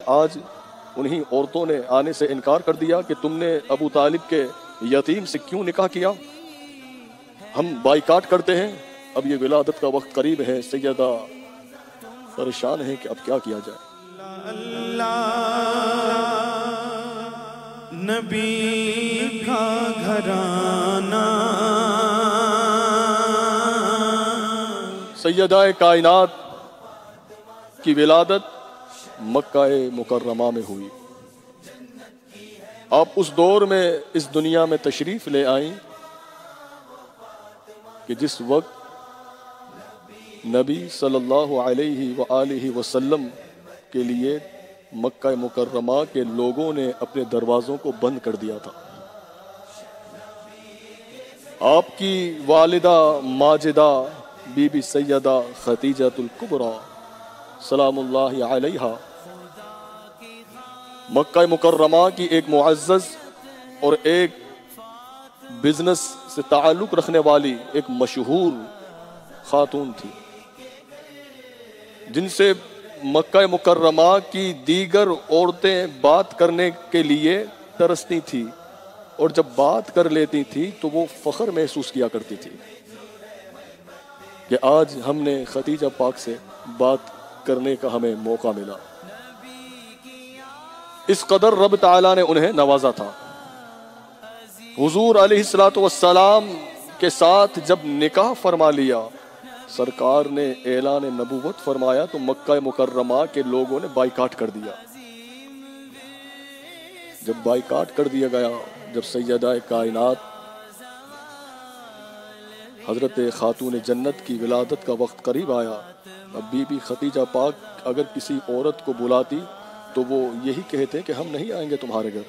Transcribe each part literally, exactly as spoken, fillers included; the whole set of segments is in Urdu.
آج انہی عورتوں نے آنے سے انکار کر دیا کہ تم نے ابو طالب کے یتیم سے کیوں نکاح کیا؟ ہم بائیکاٹ کرتے ہیں، اب یہ ولادت کا وقت قریب ہے۔ سیدہ پریشان ہے کہ اب کیا کیا جائے۔ نبی کا گھرانہ سیدہ کائنات کی ولادت مکہ مکرمہ میں ہوئی۔ آپ اس دور میں اس دنیا میں تشریف لے آئیں کہ جس وقت نبی صلی اللہ علیہ وآلہ وسلم کے لیے مکہ مکرمہ کے لوگوں نے اپنے دروازوں کو بند کر دیا تھا۔ آپ کی والدہ ماجدہ بی بی سیدہ خدیجہ الکبریٰ سلام اللہ علیہا مکہ مکرمہ کی ایک معزز اور ایک بزنس سے تعلق رکھنے والی ایک مشہور خاتون تھی، جن سے مکہ مکرمہ کی دیگر عورتیں بات کرنے کے لیے ترستی تھی، اور جب بات کر لیتی تھی تو وہ فخر محسوس کیا کرتی تھی کہ آج ہم نے خدیجہ پاک سے بات کرنے کا ہمیں موقع ملا۔ اس قدر رب تعالیٰ نے انہیں نوازا تھا۔ حضور علیہ الصلوۃ والسلام کے ساتھ جب نکاح فرما لیا، سرکار نے اعلان نبوت فرمایا تو مکہ مکرمہ کے لوگوں نے بائیکاٹ کر دیا۔ جب بائیکاٹ کر دیا گیا، جب سیدہ کائنات حضرت خاتون جنت کی ولادت کا وقت قریب آیا، اب بی بی خدیجہ پاک اگر کسی عورت کو بلاتی تو وہ یہی کہتے کہ ہم نہیں آئیں گے تمہارے گھر،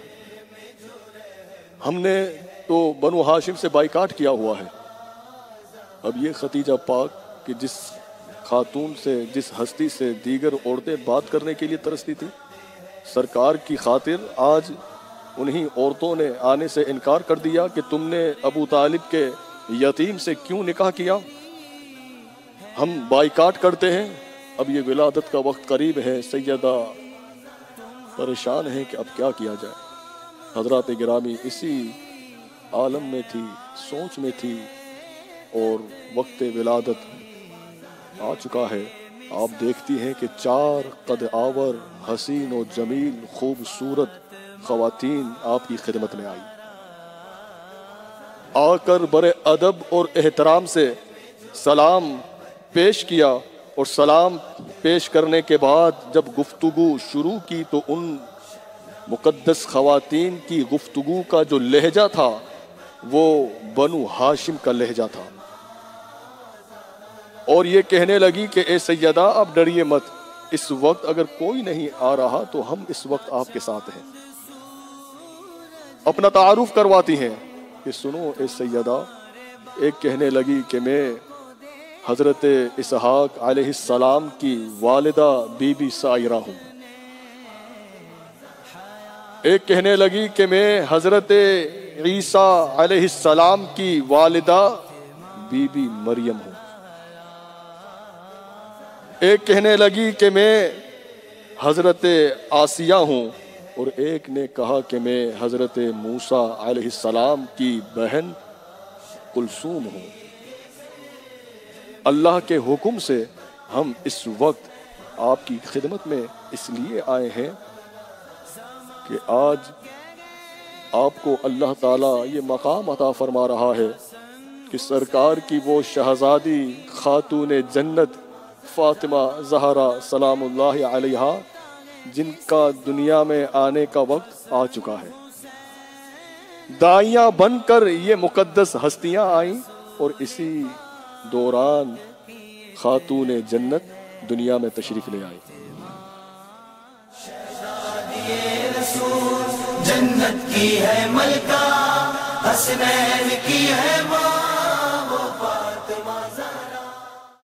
ہم نے تو بنو ہاشم سے بائیکاٹ کیا ہوا ہے۔ اب یہ خدیجہ پاک کہ جس خاتون سے، جس ہستی سے دیگر عورتیں بات کرنے کے لیے ترستی تھی، سرکار کی خاطر آج انہی عورتوں نے آنے سے انکار کر دیا کہ تم نے ابو طالب کے یتیم سے کیوں نکاح کیا؟ ہم بائیکاٹ کرتے ہیں، اب یہ ولادت کا وقت قریب ہے۔ سیدہ پریشان ہے کہ اب کیا کیا جائے۔ حضرات گرامی اسی عالم میں تھی، سوچ میں تھی، اور وقت ولادت آ چکا ہے۔ آپ دیکھتی ہیں کہ چار قد آور، حسین و جمیل، خوبصورت خواتین آپ کی خدمت میں آئی، آ کر بڑے ادب اور احترام سے سلام پیش کیا، اور سلام پیش کرنے کے بعد جب گفتگو شروع کی تو ان مقدس خواتین کی گفتگو کا جو لہجہ تھا وہ بنو ہاشم کا لہجہ تھا، اور یہ کہنے لگی کہ اے سیدہ آپ ڈریے مت، اس وقت اگر کوئی نہیں آ رہا تو ہم اس وقت آپ کے ساتھ ہیں۔ اپنا تعارف کرواتی ہیں کہ سنو اے سیدہ، ایک کہنے لگی کہ میں حضرت اسحاق علیہ السلام کی والدہ بی بی سائرہ ہوں، ایک کہنے لگی کہ میں حضرت عیسیٰ علیہ السلام کی والدہ بی بی مریم ہوں، ایک کہنے لگی کہ میں حضرت آسیہ ہوں، اور ایک نے کہا کہ میں حضرت موسیٰ علیہ السلام کی بہن کلثوم ہوں۔ اللہ کے حکم سے ہم اس وقت آپ کی خدمت میں اس لیے آئے ہیں کہ آج آپ کو اللہ تعالیٰ یہ مقام عطا فرما رہا ہے کہ سرکار کی وہ شہزادی خاتون جنت فاطمہ زہرا سلام اللہ علیہا، جن کا دنیا میں آنے کا وقت آ چکا ہے، دائیاں بن کر یہ مقدس ہستیاں آئیں، اور اسی دوران خاتون جنت دنیا میں تشریف لے آئی۔ جنت کی ہے ملکہ، حسنین کی ہے ماں،